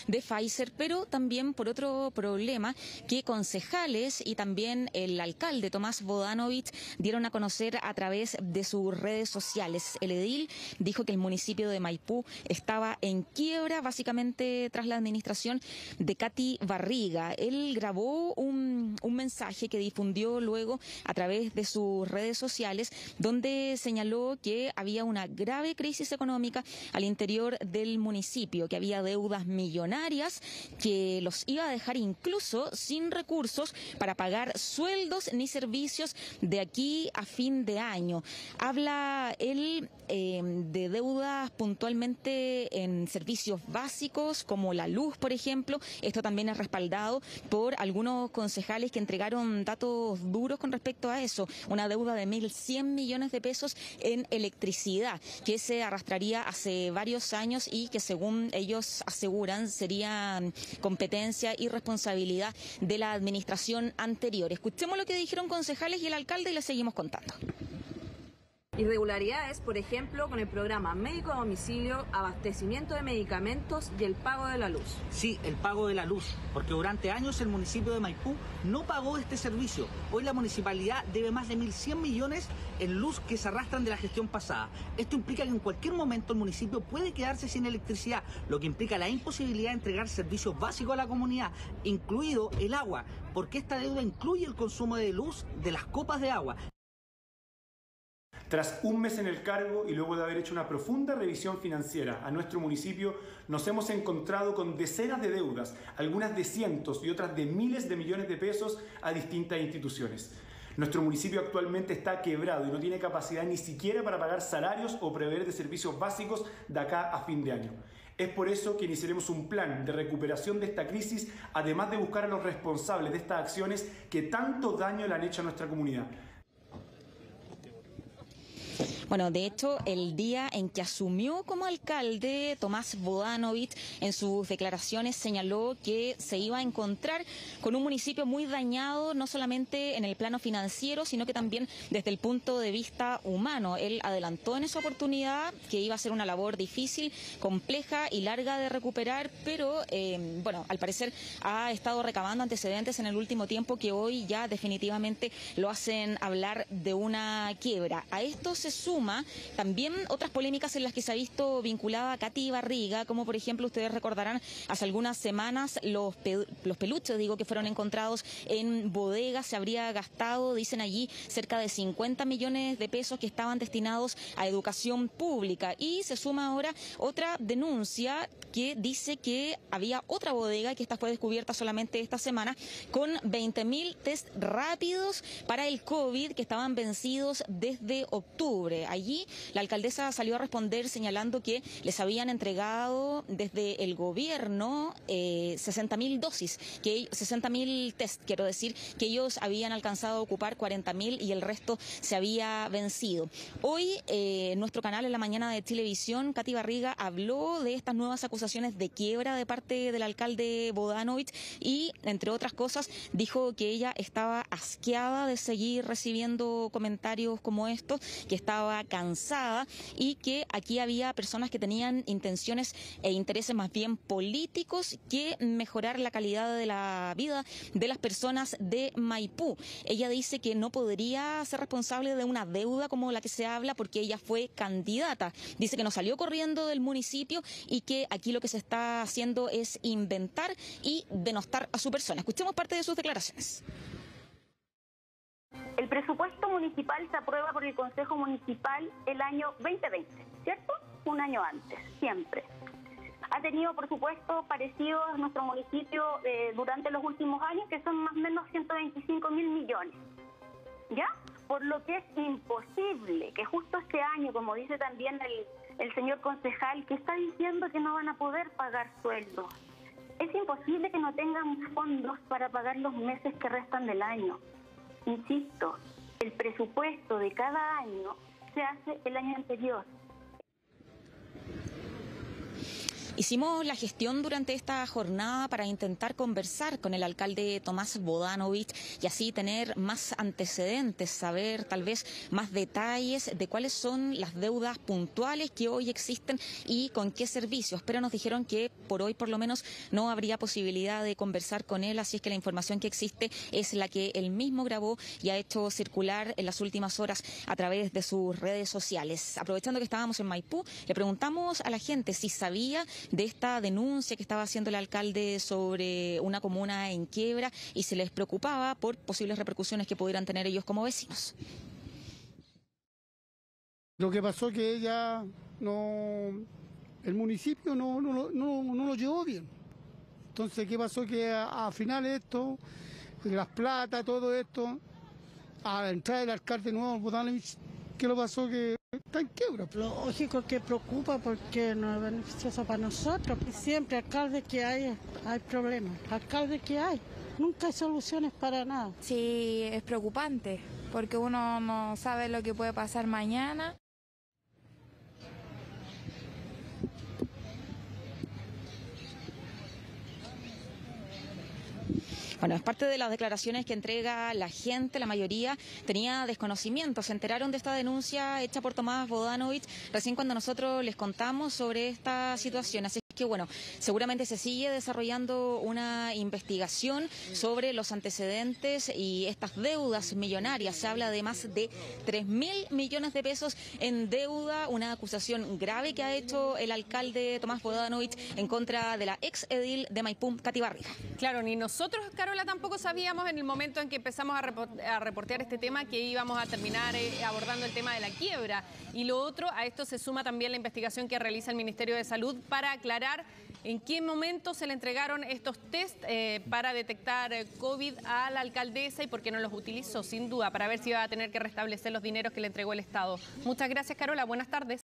de Pfizer, pero también por otro problema que concejales y también el alcalde Tomás Bodanovich dieron a conocer a través de sus redes sociales. El edil dijo que el municipio de Maipú estaba en quiebra, básicamente tras la administración de Katy Barriga. Él grabó un mensaje que difundió luego a través de sus redes sociales, donde señaló que había una grave crisis económica al interior del municipio, que había deudas millonarias, que los iba a dejar incluso sin recursos para pagar sueldos ni servicios de aquí a fin de año. Habla él de deudas puntualmente en servicios básicos como la luz, por ejemplo. Esto también es respaldado por algunos concejales que entregaron datos duros con respecto a eso. Una deuda de 1.100 millones de pesos en electricidad, que se arrastraría hace varios años y que, según ellos aseguran, sería competencia y responsabilidad de la administración anterior. Escuchemos lo que dijeron concejales y el alcalde y les seguimos contando. Irregularidades, por ejemplo, con el programa médico a domicilio, abastecimiento de medicamentos y el pago de la luz. Sí, el pago de la luz, porque durante años el municipio de Maipú no pagó este servicio. Hoy la municipalidad debe más de 1.100 millones en luz que se arrastran de la gestión pasada. Esto implica que en cualquier momento el municipio puede quedarse sin electricidad, lo que implica la imposibilidad de entregar servicios básicos a la comunidad, incluido el agua, porque esta deuda incluye el consumo de luz de las copas de agua. Tras un mes en el cargo y luego de haber hecho una profunda revisión financiera a nuestro municipio, nos hemos encontrado con decenas de deudas, algunas de cientos y otras de miles de millones de pesos a distintas instituciones. Nuestro municipio actualmente está quebrado y no tiene capacidad ni siquiera para pagar salarios o prever de servicios básicos de acá a fin de año. Es por eso que iniciaremos un plan de recuperación de esta crisis, además de buscar a los responsables de estas acciones que tanto daño le han hecho a nuestra comunidad. Bueno, de hecho, el día en que asumió como alcalde, Tomás Bodanovich en sus declaraciones señaló que se iba a encontrar con un municipio muy dañado, no solamente en el plano financiero, sino que también desde el punto de vista humano. Él adelantó en esa oportunidad que iba a ser una labor difícil, compleja y larga de recuperar, pero bueno, al parecer ha estado recabando antecedentes en el último tiempo que hoy ya definitivamente lo hacen hablar de una quiebra. A esto se suma también otras polémicas en las que se ha visto vinculada a Katy Barriga, como por ejemplo, ustedes recordarán, hace algunas semanas los peluches, que fueron encontrados en bodegas. Se habría gastado, dicen allí, cerca de 50 millones de pesos que estaban destinados a educación pública. Y se suma ahora otra denuncia que dice que había otra bodega, que esta fue descubierta solamente esta semana, con 20.000 test rápidos para el COVID que estaban vencidos desde octubre. Allí la alcaldesa salió a responder señalando que les habían entregado desde el gobierno 60.000 dosis, 60.000 test, quiero decir, que ellos habían alcanzado a ocupar 40.000 y el resto se había vencido. Hoy en nuestro canal en la mañana de Televisión, Katy Barriga habló de estas nuevas acusaciones de quiebra de parte del alcalde Bodanovich y, entre otras cosas, dijo que ella estaba asqueada de seguir recibiendo comentarios como estos, que estaba cansada y que aquí había personas que tenían intenciones e intereses más bien políticos que mejorar la calidad de la vida de las personas de Maipú. Ella dice que no podría ser responsable de una deuda como la que se habla porque ella fue candidata. Dice que no salió corriendo del municipio y que aquí lo que se está haciendo es inventar y denostar a su persona. Escuchemos parte de sus declaraciones. El presupuesto municipal se aprueba por el Consejo Municipal el año 2020, ¿cierto? Un año antes, siempre. Ha tenido, por supuesto, parecidos a nuestro municipio durante los últimos años, que son más o menos 125.000 millones, ¿ya? Por lo que es imposible que justo este año, como dice también el señor concejal, que está diciendo que no van a poder pagar sueldos, es imposible que no tengan fondos para pagar los meses que restan del año. Insisto, el presupuesto de cada año se hace el año anterior. Hicimos la gestión durante esta jornada para intentar conversar con el alcalde Tomás Bodanovich y así tener más antecedentes, saber tal vez más detalles de cuáles son las deudas puntuales que hoy existen y con qué servicios. Pero nos dijeron que por hoy por lo menos no habría posibilidad de conversar con él, así es que la información que existe es la que él mismo grabó y ha hecho circular en las últimas horas a través de sus redes sociales. Aprovechando que estábamos en Maipú, le preguntamos a la gente si sabía de esta denuncia que estaba haciendo el alcalde sobre una comuna en quiebra y se les preocupaba por posibles repercusiones que pudieran tener ellos como vecinos. Lo que pasó que ella el municipio no lo llevó bien. Entonces, ¿qué pasó? Que a final esto, las plata, todo esto, a la entrada del alcalde nuevo, Bodanovich, ¿qué lo pasó? Que está en quiebra. Lógico que preocupa porque no es beneficioso para nosotros. Siempre alcalde que hay problemas. Alcalde que hay, nunca hay soluciones para nada. Sí, es preocupante porque uno no sabe lo que puede pasar mañana. Bueno, es parte de las declaraciones que entrega la gente. La mayoría tenía desconocimiento. Se enteraron de esta denuncia hecha por Tomás Bodanovich recién cuando nosotros les contamos sobre esta situación. Así que bueno, seguramente se sigue desarrollando una investigación sobre los antecedentes y estas deudas millonarias. Se habla de más de 3.000 millones de pesos en deuda, una acusación grave que ha hecho el alcalde Tomás Bodanovich en contra de la ex edil de Maipú, Katy Barriga. Claro, ni nosotros, Carola, tampoco sabíamos en el momento en que empezamos a reportear este tema que íbamos a terminar abordando el tema de la quiebra. Y lo otro, a esto se suma también la investigación que realiza el Ministerio de Salud para aclarar en qué momento se le entregaron estos test para detectar COVID a la alcaldesa y por qué no los utilizó, sin duda, para ver si va a tener que restablecer los dineros que le entregó el Estado. Muchas gracias, Carola. Buenas tardes.